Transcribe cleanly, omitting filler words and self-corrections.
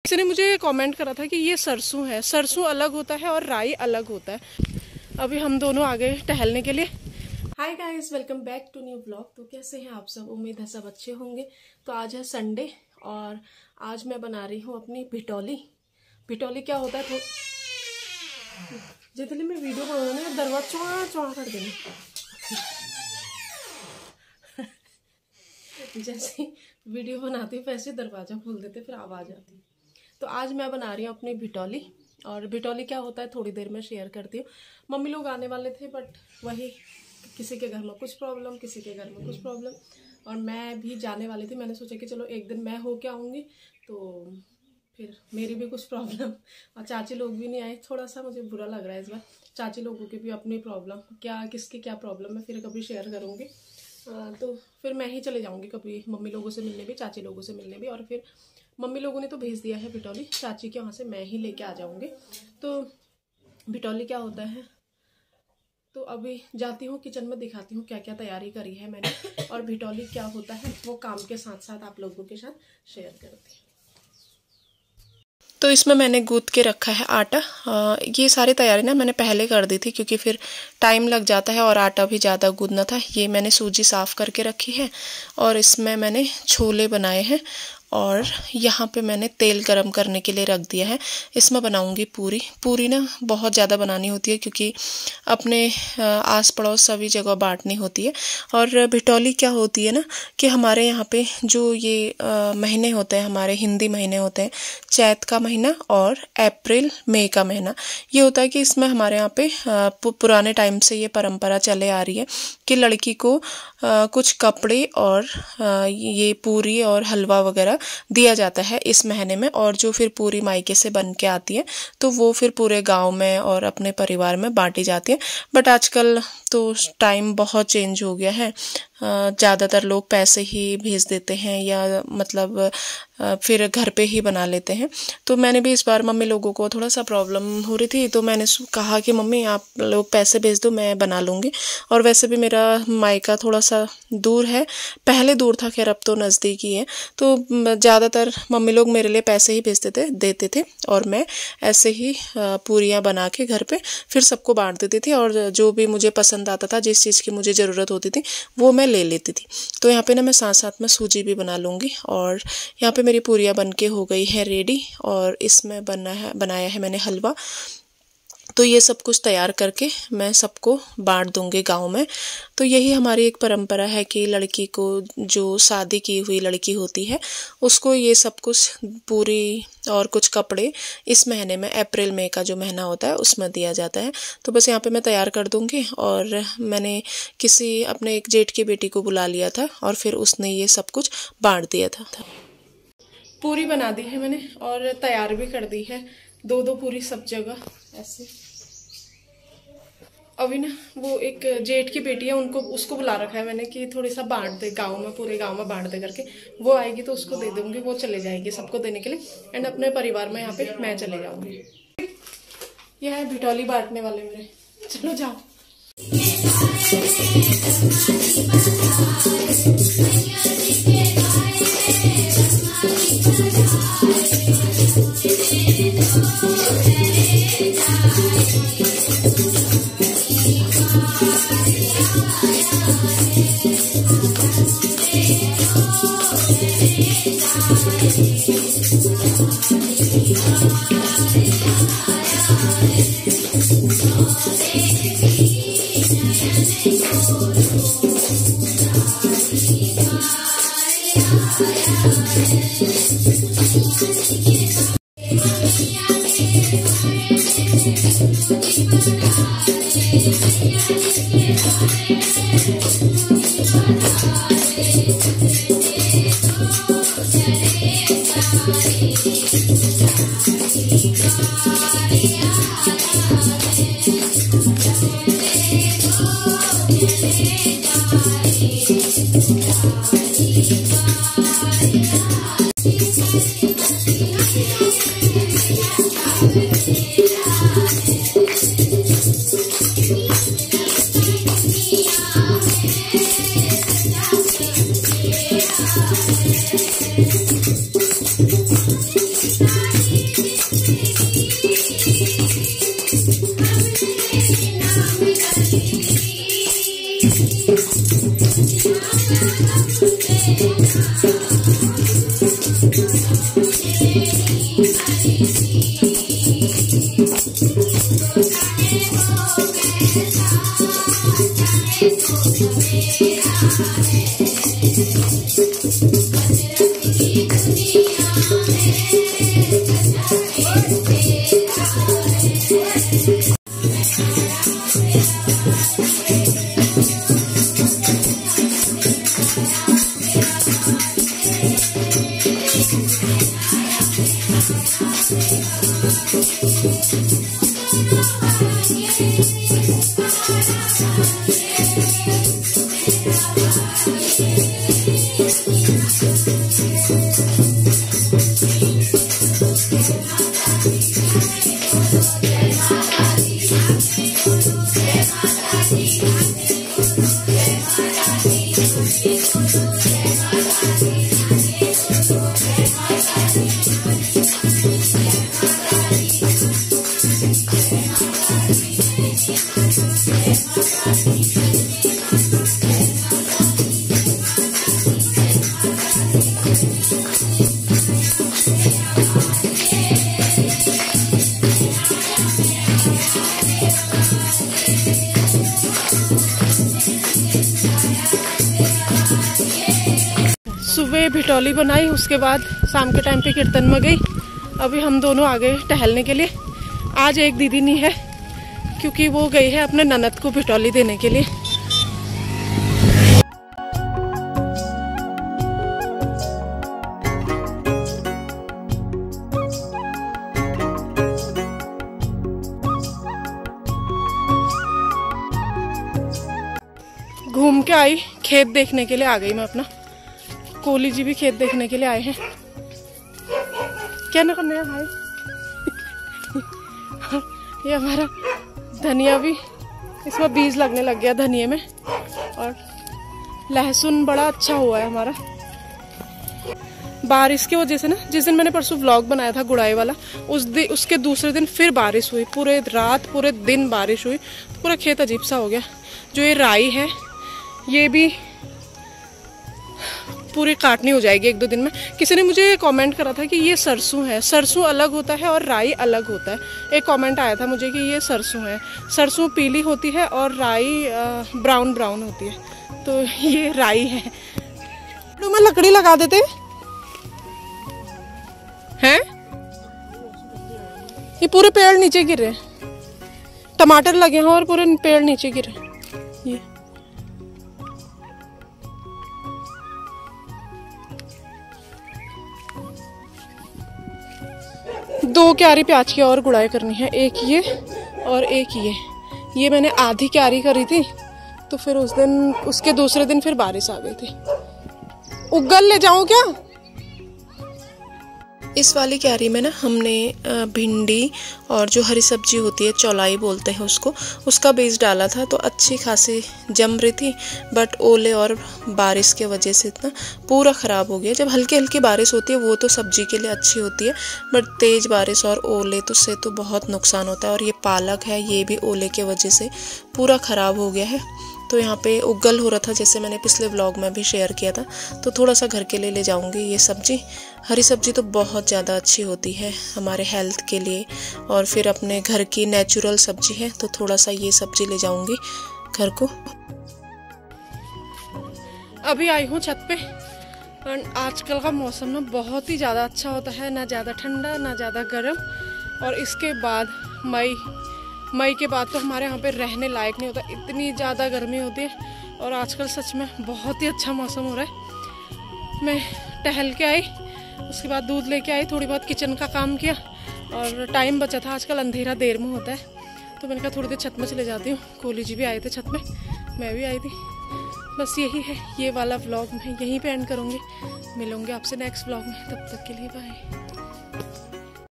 किसी ने मुझे कमेंट करा था कि ये सरसों है, सरसों अलग होता है और राई अलग होता है। अभी हम दोनों आ गए टहलने के लिए। Hi guys, welcome back to new vlog. तो कैसे हैं आप सब? उम्मीद है सब अच्छे होंगे। तो आज है संडे और आज मैं बना रही हूँ अपनी भिटोली। भिटोली क्या होता है? तो जितनी मैं वीडियो बनाऊँ ना दरवाजा चौड़ा चौड़ा कर देना। जैसे वीडियो बनाती हूँ वैसे दरवाजा खोल देते फिर आवाज़ आती। तो आज मैं बना रही हूँ अपनी भिटोली। और भिटोली क्या होता है थोड़ी देर में शेयर करती हूँ। मम्मी लोग आने वाले थे बट वही किसी के घर में कुछ प्रॉब्लम, किसी के घर में कुछ प्रॉब्लम, और मैं भी जाने वाली थी। मैंने सोचा कि चलो एक दिन मैं होके आऊँगी तो फिर मेरी भी कुछ प्रॉब्लम, और चाची लोग भी नहीं आए। थोड़ा सा मुझे बुरा लग रहा है इस बार। चाची लोगों की भी अपनी प्रॉब्लम, क्या किसकी क्या प्रॉब्लम है फिर कभी शेयर करूँगी। तो फिर मैं ही चले जाऊँगी कभी मम्मी लोगों से मिलने भी, चाची लोगों से मिलने भी। और फिर मम्मी लोगों ने तो भेज दिया है भिटोली, चाची के वहाँ से मैं ही लेके आ जाऊँगी। तो भिटोली क्या होता है, तो अभी जाती हूँ किचन में, दिखाती हूँ क्या क्या तैयारी करी है मैंने, और भिटोली क्या होता है वो काम के साथ साथ आप लोगों के साथ शेयर करती हूँ। तो इसमें मैंने गूंथ के रखा है आटा। ये सारी तैयारी ना मैंने पहले कर दी थी क्योंकि फिर टाइम लग जाता है और आटा भी ज़्यादा गूंथना था। ये मैंने सूजी साफ़ करके रखी है और इसमें मैंने छोले बनाए हैं, और यहाँ पे मैंने तेल गरम करने के लिए रख दिया है। इसमें बनाऊंगी पूरी। पूरी ना बहुत ज़्यादा बनानी होती है क्योंकि अपने आस पड़ोस सभी जगह बांटनी होती है। और भिटोली क्या होती है ना कि हमारे यहाँ पे जो ये महीने होते हैं, हमारे हिंदी महीने होते हैं, चैत का महीना और अप्रैल मई का महीना, ये होता है कि इसमें हमारे यहाँ पे पुराने टाइम से ये परंपरा चले आ रही है कि लड़की को कुछ कपड़े और ये पूरी और हलवा वगैरह दिया जाता है इस महीने में। और जो फिर पूरी मायके से बन के आती है तो वो फिर पूरे गांव में और अपने परिवार में बांटी जाती है। बट आजकल तो टाइम बहुत चेंज हो गया है। ज़्यादातर लोग पैसे ही भेज देते हैं या मतलब फिर घर पे ही बना लेते हैं। तो मैंने भी इस बार मम्मी लोगों को थोड़ा सा प्रॉब्लम हो रही थी तो मैंने कहा कि मम्मी आप लोग पैसे भेज दो, मैं बना लूँगी। और वैसे भी मेरा मायका थोड़ा सा दूर है, पहले दूर था, खैर अब तो नज़दीक ही है। तो ज़्यादातर मम्मी लोग मेरे लिए पैसे ही भेजते देते थे और मैं ऐसे ही पूरियाँ बना के घर पे फिर सबको बांट देती थी। और जो भी मुझे पसंद आता था, जिस चीज़ की मुझे ज़रूरत होती थी वो मैं ले लेती थी। तो यहाँ पे ना मैं साथ साथ में सूजी भी बना लूँगी। और यहाँ पे मेरी पूरियाँ बन के हो गई है रेडी, और इसमें बनाया है मैंने हलवा। तो ये सब कुछ तैयार करके मैं सबको बांट दूंगी गांव में। तो यही हमारी एक परंपरा है कि लड़की को, जो शादी की हुई लड़की होती है, उसको ये सब कुछ पूरी और कुछ कपड़े इस महीने में, अप्रैल मई का जो महीना होता है उसमें दिया जाता है। तो बस यहाँ पे मैं तैयार कर दूंगी। और मैंने किसी अपने एक जेठ की बेटी को बुला लिया था और फिर उसने ये सब कुछ बांट दिया था। पूरी बना दी है मैंने और तैयार भी कर दी है, दो दो पूरी सब जगह ऐसे। अभी ना वो एक जेठ की बेटी है, उसको बुला रखा है मैंने कि थोड़ी सा बांट दे गांव में, पूरे गांव में बांट दे करके। वो आएगी तो उसको दे दूंगी, वो चले जाएगी सबको देने के लिए। एंड अपने परिवार में यहाँ पे मैं चले जाऊंगी। ये है भिटोली बांटने वाले मेरे, चलो जाओ। सुबह भिटौली बनाई, उसके बाद शाम के टाइम पे कीर्तन में गई। अभी हम दोनों आ गए टहलने के लिए। आज एक दीदी नहीं है क्योंकि वो गई है अपने ननद को भिटौली देने के लिए। घूम के आई, खेत देखने के लिए आ गई मैं अपना। कोहली जी भी खेत देखने के लिए आए हैं। क्या ना करना है भाई। ये हमारा धनिया भी, इसमें बीज लगने लग गया धनिये में, और लहसुन बड़ा अच्छा हुआ है हमारा। बारिश की वजह से ना, जिस दिन मैंने परसों व्लॉग बनाया था गुड़ाई वाला, उसके दूसरे दिन फिर बारिश हुई, पूरे रात पूरे दिन बारिश हुई, तो पूरा खेत अजीब सा हो गया। जो ये राई है ये भी पूरी काटनी हो जाएगी 1-2 दिन में। किसी ने मुझे कमेंट करा था कि ये सरसों है। सरसों अलग होता है और राई अलग होता है। एक कमेंट आया था मुझे कि ये सरसों है। सरसों पीली होती है और राई ब्राउन ब्राउन होती है, तो ये राई है। तो मैं लकड़ी लगा देते हैं। ये पूरे पेड़ नीचे गिर रहे हैं, टमाटर लगे हैं और पूरे पेड़ नीचे गिर रहे हैं। ये दो क्यारी प्याज की और गुड़ाई करनी है, एक ये और एक ये मैंने आधी क्यारी करी थी, तो फिर उस दिन, उसके दूसरे दिन फिर बारिश आ गई थी। उगल ले जाऊं क्या? इस वाली क्यारी में ना हमने भिंडी और जो हरी सब्जी होती है, चौलाई बोलते हैं उसको, उसका बीज डाला था, तो अच्छी खासी जम रही थी। बट ओले और बारिश के वजह से इतना पूरा ख़राब हो गया। जब हल्की हल्की बारिश होती है वो तो सब्जी के लिए अच्छी होती है, बट तेज़ बारिश और ओले तो से तो बहुत नुकसान होता है। और ये पालक है, ये भी ओले के वजह से पूरा ख़राब हो गया है। तो यहाँ पे उगल हो रहा था, जैसे मैंने पिछले व्लॉग में भी शेयर किया था। तो थोड़ा सा घर के लिए ले जाऊँगी ये सब्जी। हरी सब्जी तो बहुत ज़्यादा अच्छी होती है हमारे हेल्थ के लिए, और फिर अपने घर की नेचुरल सब्जी है, तो थोड़ा सा ये सब्जी ले जाऊँगी घर को। अभी आई हूँ छत पे, और आजकल का मौसम ना बहुत ही ज़्यादा अच्छा होता है, ना ज़्यादा ठंडा ना ज़्यादा गर्म। और इसके बाद मई के बाद तो हमारे यहाँ पे रहने लायक नहीं होता, इतनी ज़्यादा गर्मी होती है। और आजकल सच में बहुत ही अच्छा मौसम हो रहा है। मैं टहल के आई, उसके बाद दूध लेके आई, थोड़ी बहुत किचन का काम किया, और टाइम बचा था। आजकल अंधेरा देर में होता है, तो मैंने कहा थोड़ी देर छत में चले जाती हूँ। कोहली जी भी आए थे छत में, मैं भी आई थी। बस यही है, ये वाला व्लॉग मैं यहीं पे एंड करूँगी। मिलूँगी आपसे नेक्स्ट व्लॉग में, तब तक के लिए बाय।